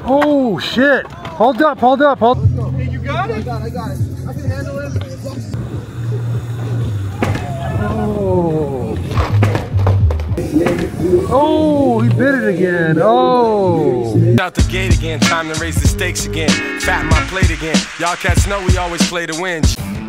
Oh shit! Hold up, hold up, hold up. Hey, you got it? I got it. I can handle it. Oh. Oh, he bit it again. Oh. Out the gate again, time to raise the stakes again. Fatten my plate again. Y'all cats know we always play to win.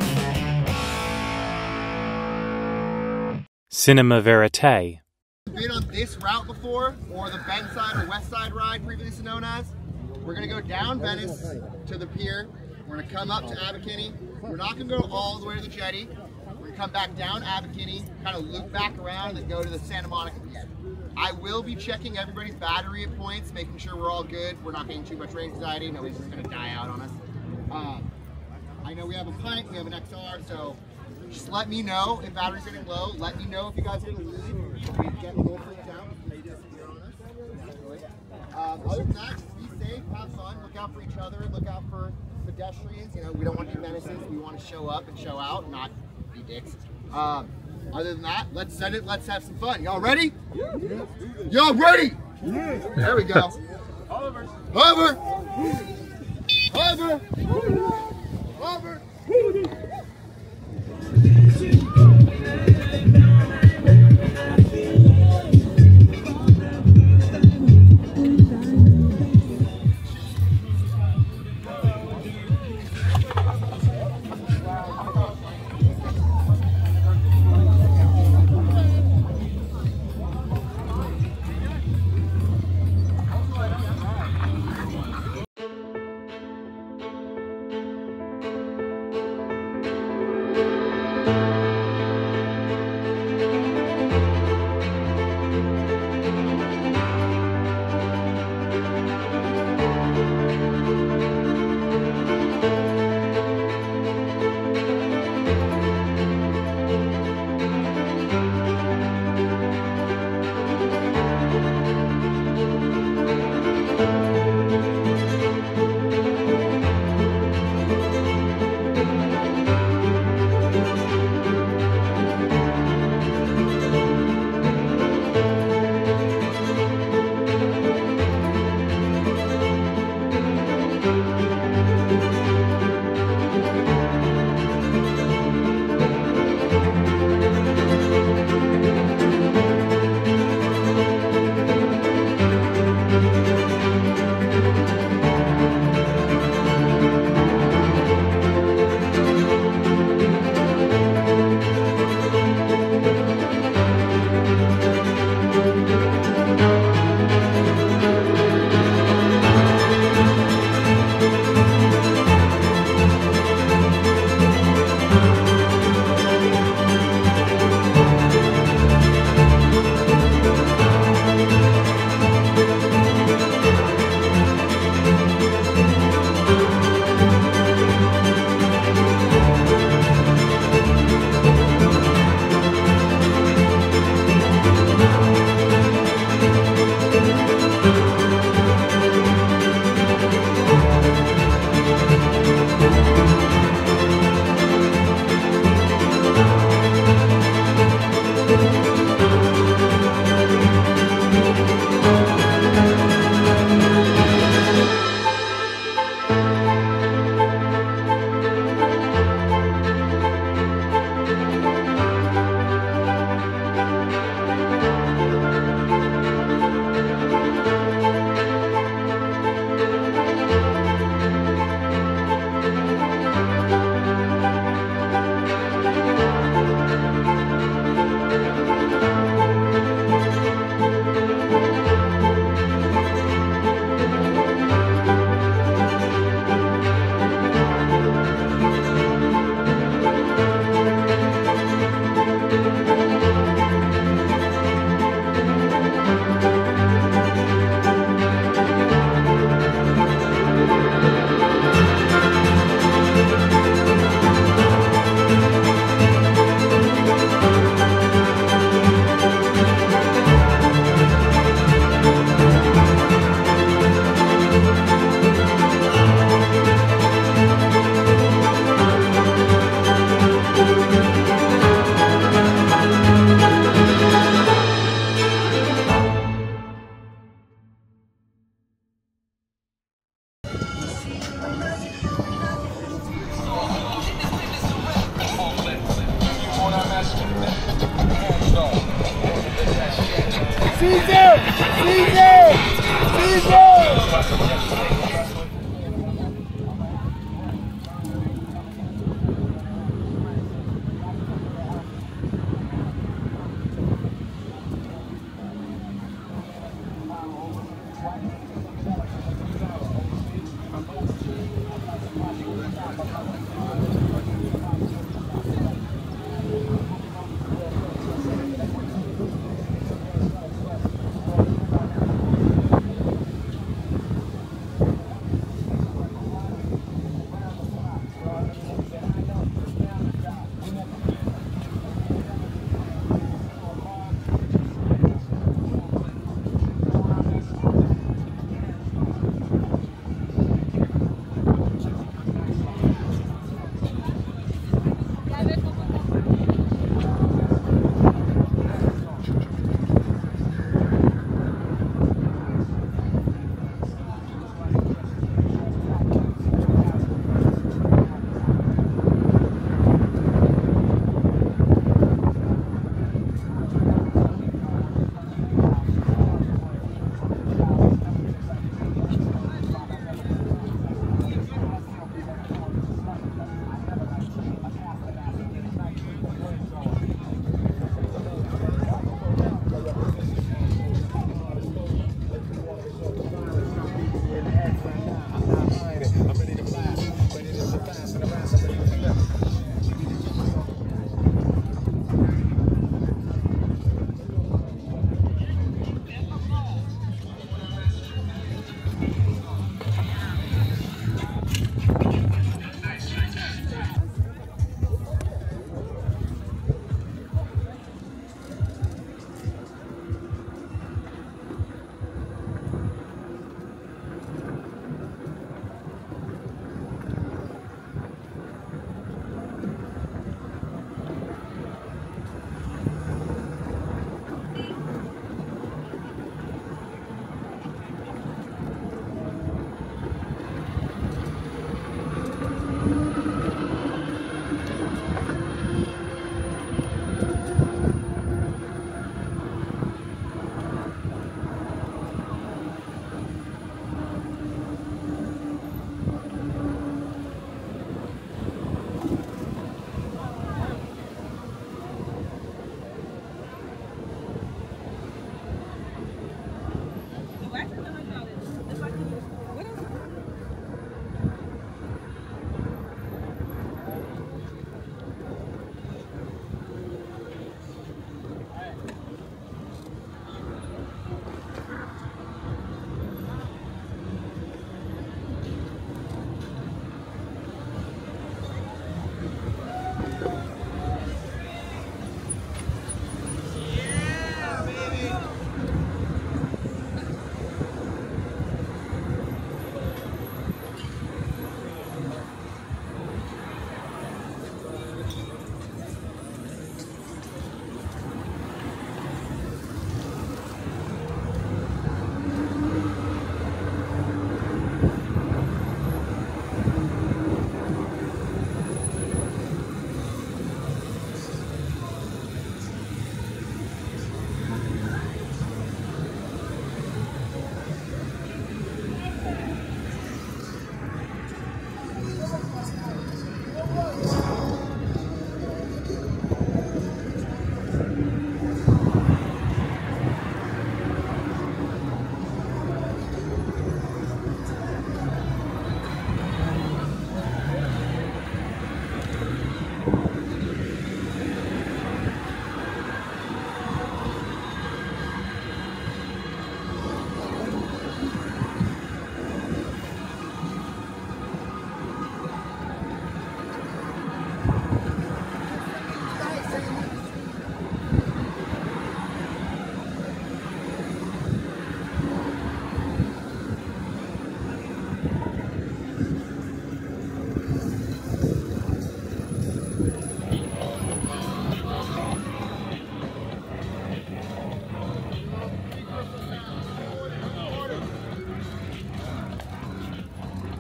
Cinema Verité. Been on this route before, or the Bend Side or West Side ride, previously known as. We're gonna go down Venice to the pier. We're gonna come up to Abercrombie. We're not gonna go all the way to the jetty. We're gonna come back down Abercrombie, kind of loop back around and go to the Santa Monica pier. I will be checking everybody's battery at points, making sure we're all good. We're not getting too much rain anxiety. Nobody's just gonna die out on us. I know we have a pint, we have an XR, so just let me know if battery's getting low. Let me know if you guys are gonna leave. We get a little freaked out. Maybe disappear on us. Other than that, just be safe, have fun, look out for each other, look out for pedestrians. You know, we don't want to be menaces. We want to show up and show out, not be dicks. Other than that, let's send it. Let's have some fun. Y'all ready? Yeah. Y'all ready? Yeah. There we go. Hover. Hover. Hover. Hover.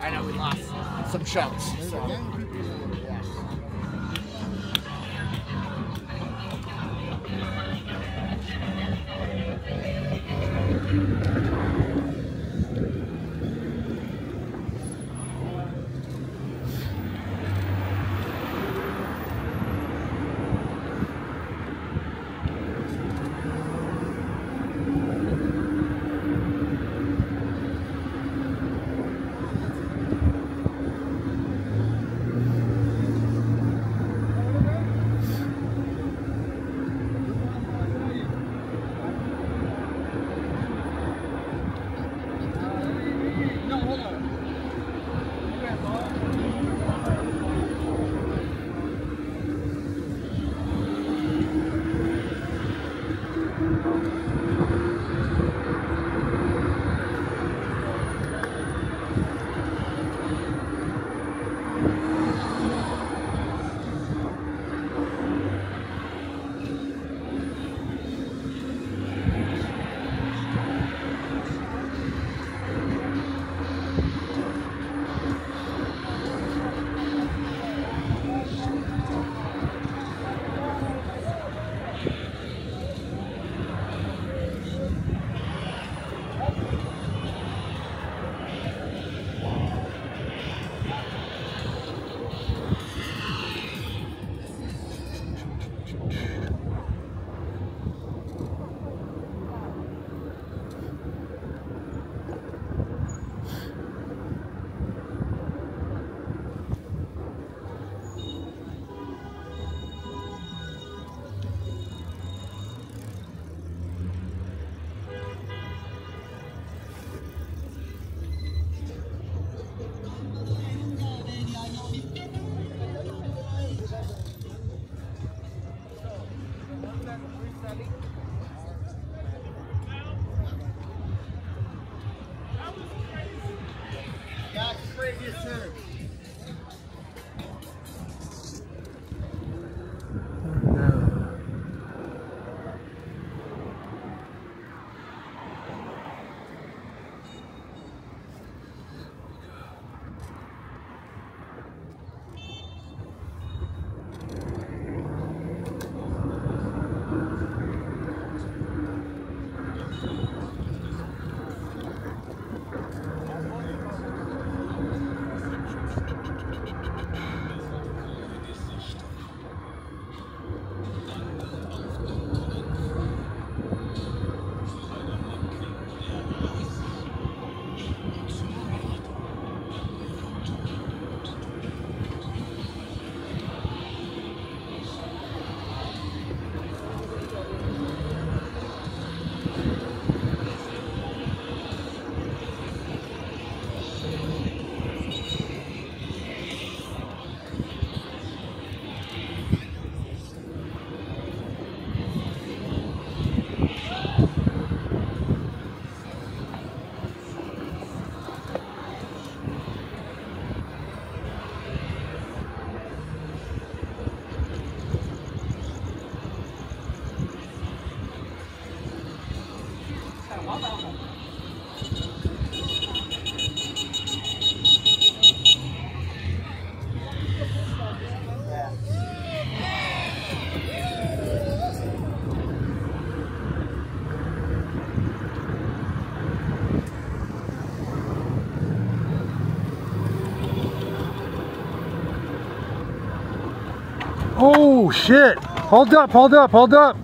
I know we lost some chunks. So. Oh shit! Hold up, hold up, hold up!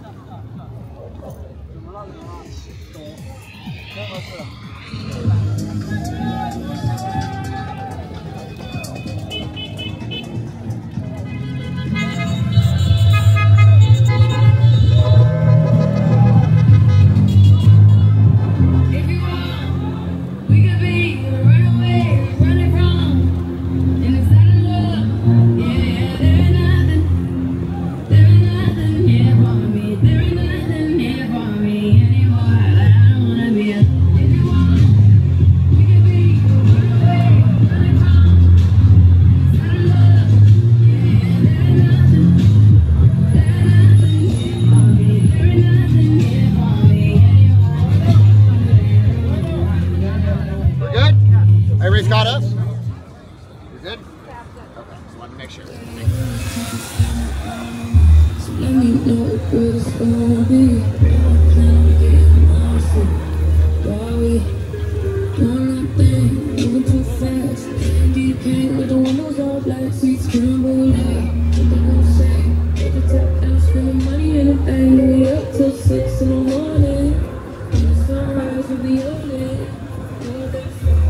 Everybody's caught up? good? Okay, just wanted to make sure. So let me know what it's gonna be. While we doing our thing, moving too fast. Deep pain with the windows all black, seats scrambled. What they gon' say? At the top down, spending money in the bank. We up till 6 in the morning. When the sunrise will be on it. All that far.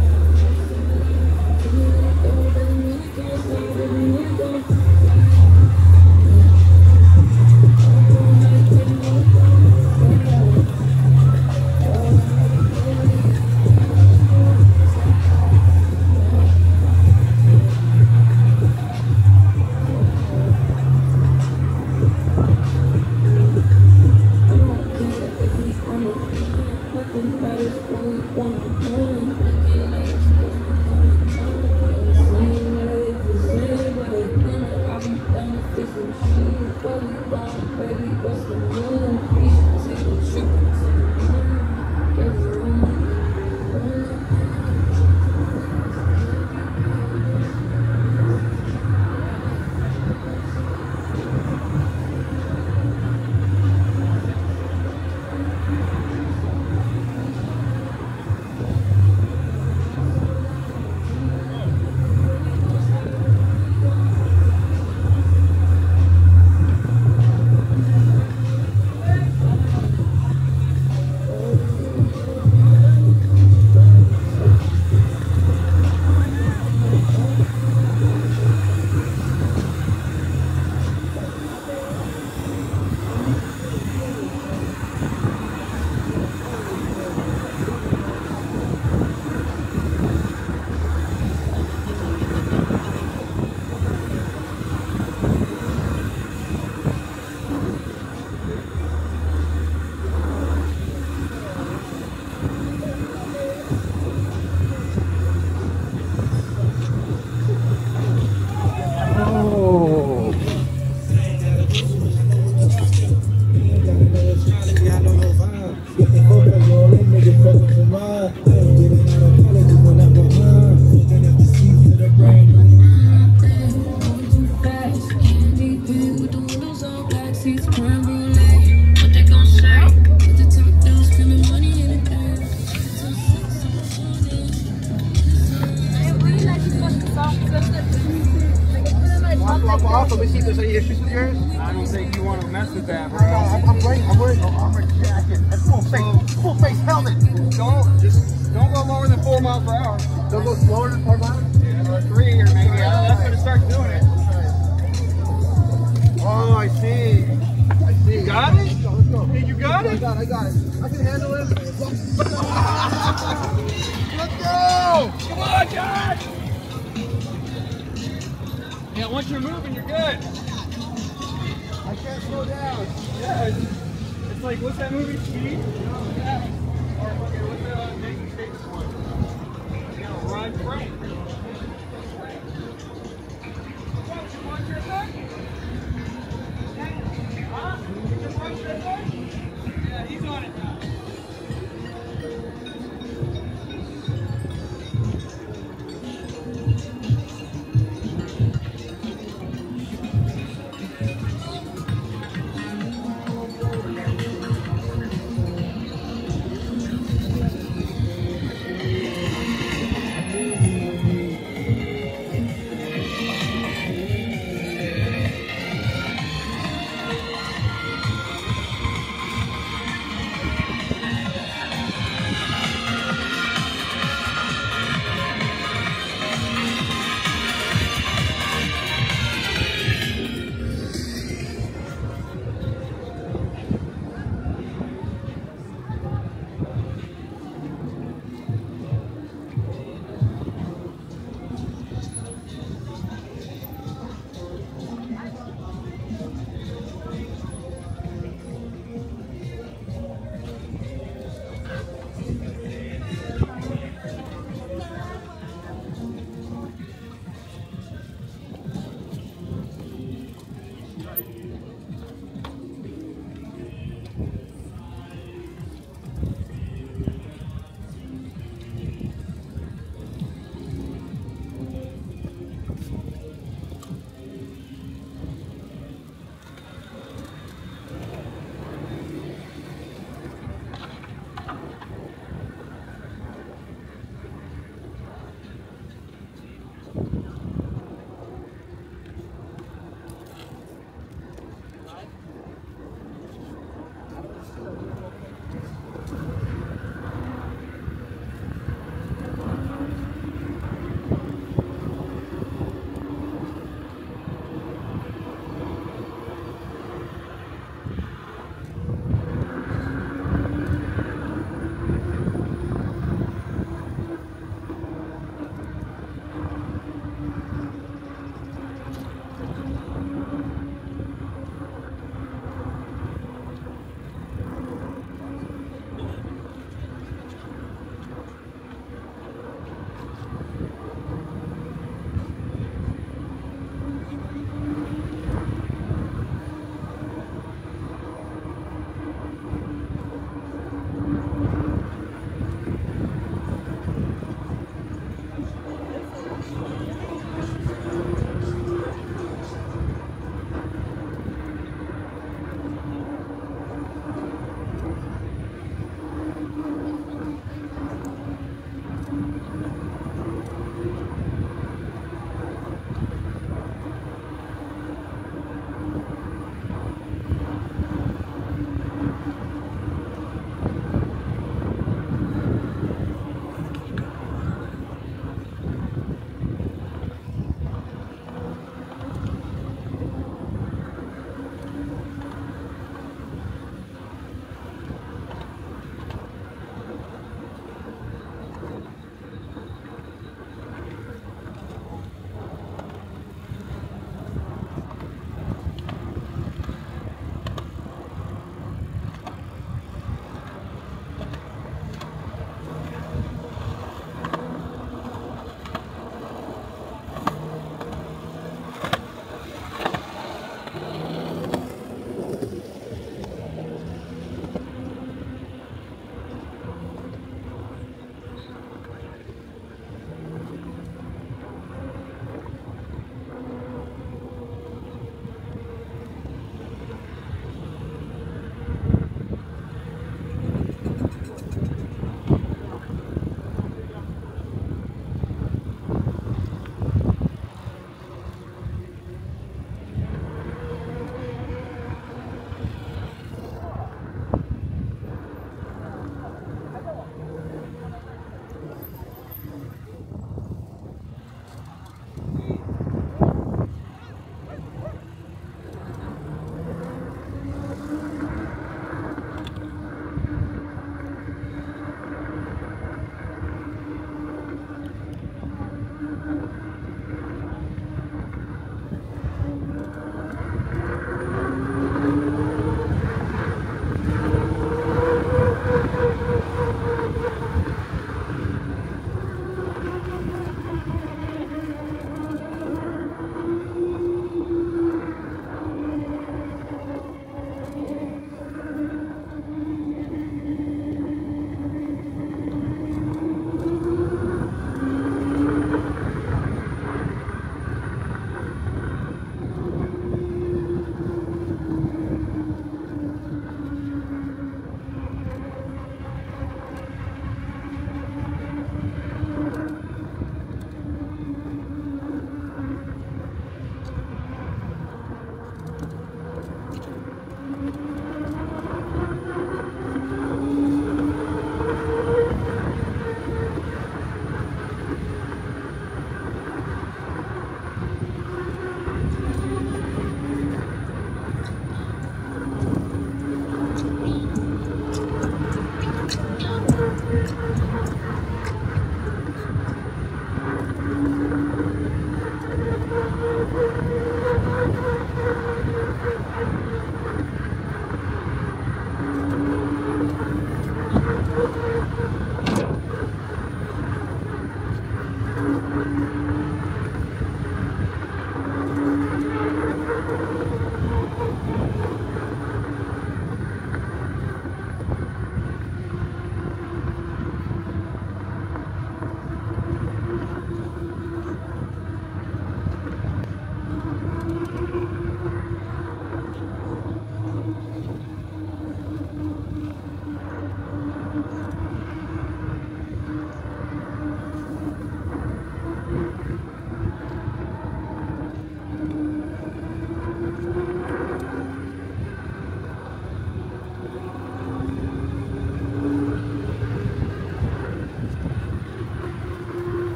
Let me see if there's any issues with yours. I don't think you want to mess with that, bro. I'm wearing an armored jacket and full face helmet. Don't go lower than 4 miles per hour. Don't go slower than 4 miles? Yeah, or 3 or maybe. That's when it starts doing it. Oh, I see. You got it? Let's go. Hey, you got it? I got it. I can handle it. Let's go! Come on, John! Yeah, once you're moving, you're good. I can't slow down. Yeah, it's like, what's that movie, Speed? Yeah. Or okay, what's the Nathan States one? You know, Run Frank. What, you want your thing? Huh? You just want your thing? Yeah, he's on it now.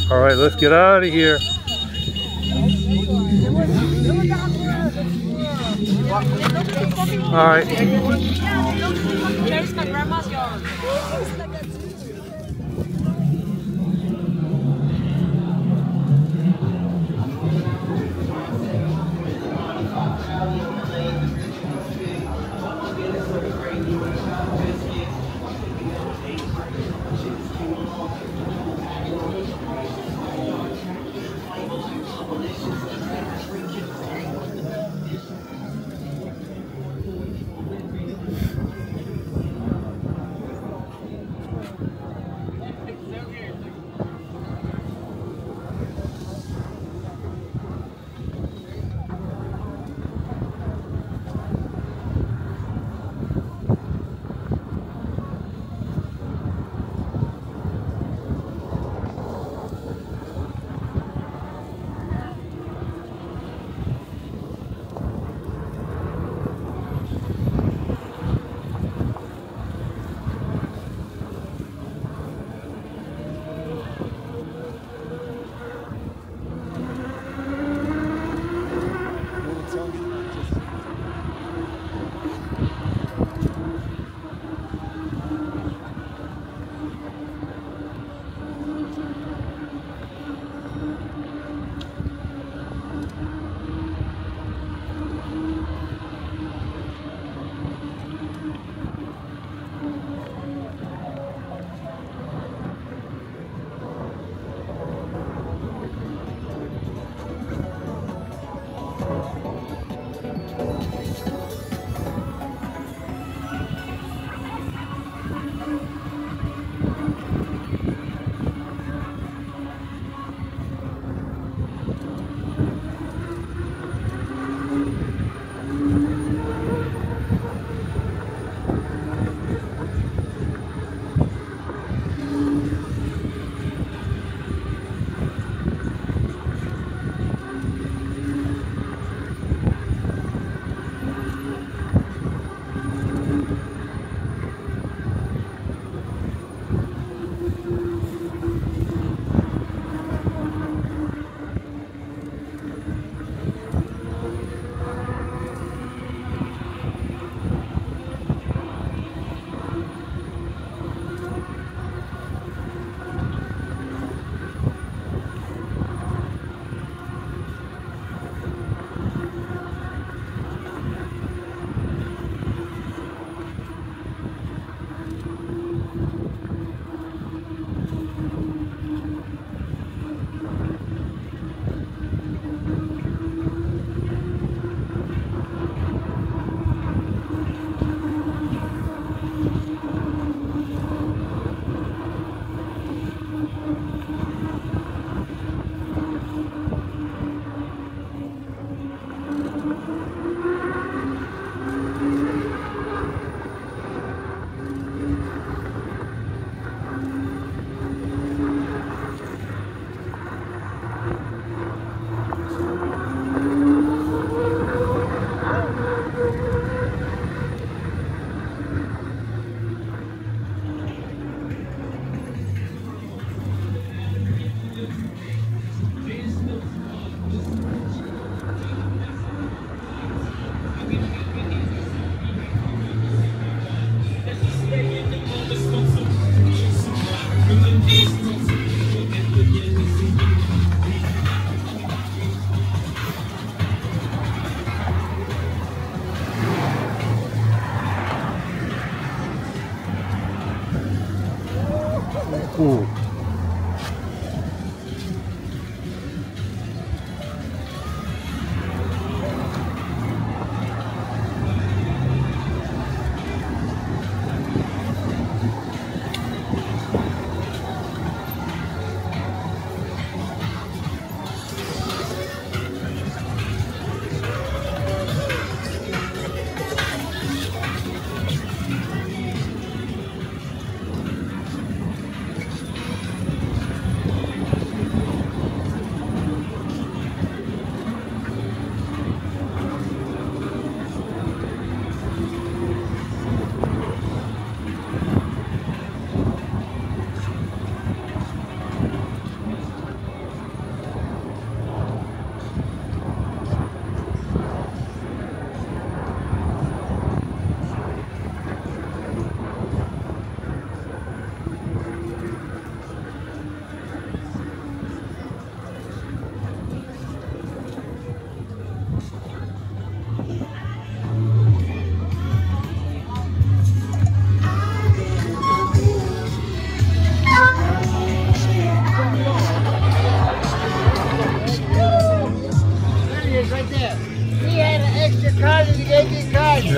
All right, let's get out of here. All right. There's my grandma's yard.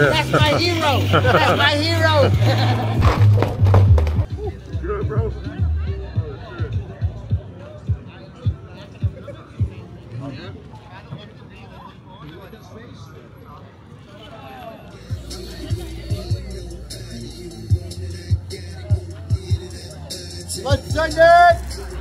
That's my hero. That's my hero. Good, bro. Let's send it!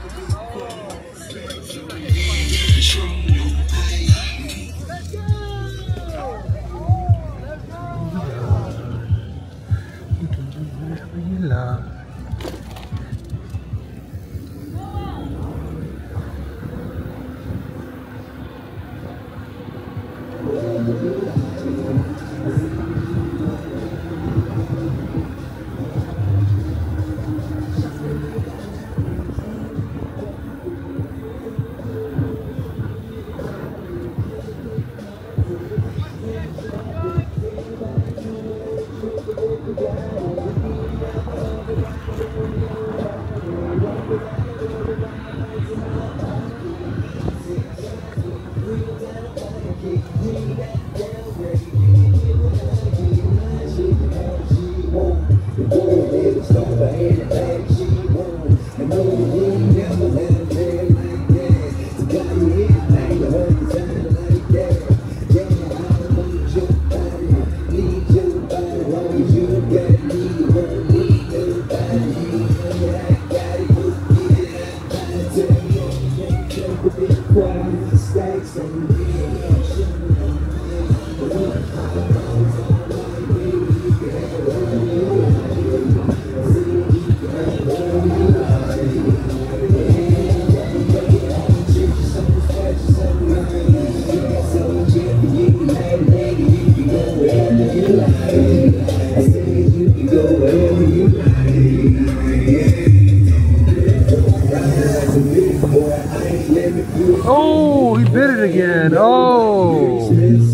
Oh, he bit it again. Oh.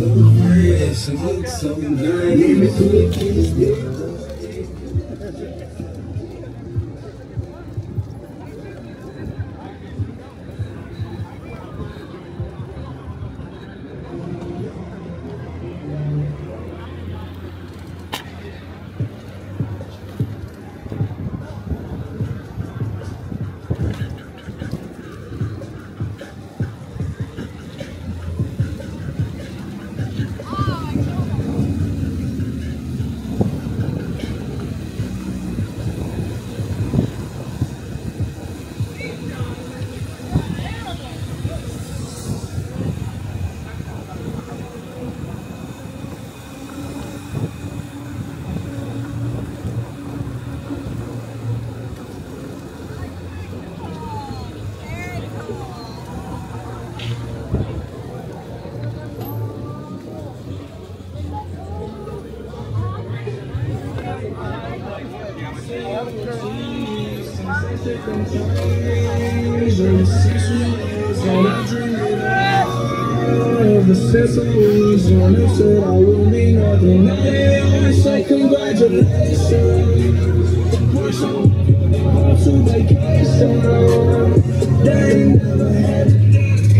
Since I was young, I said I would be nothing. Now they always say congratulations. We're so on to vacation. They never had to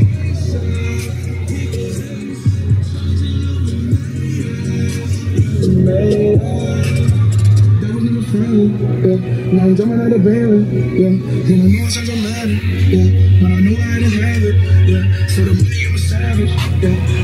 made that was never friendly, yeah. Now I'm jumping out the barrel, yeah. And I know it sounds matter, yeah. But I know I had to have it, yeah. For the money I'm a savage, yeah.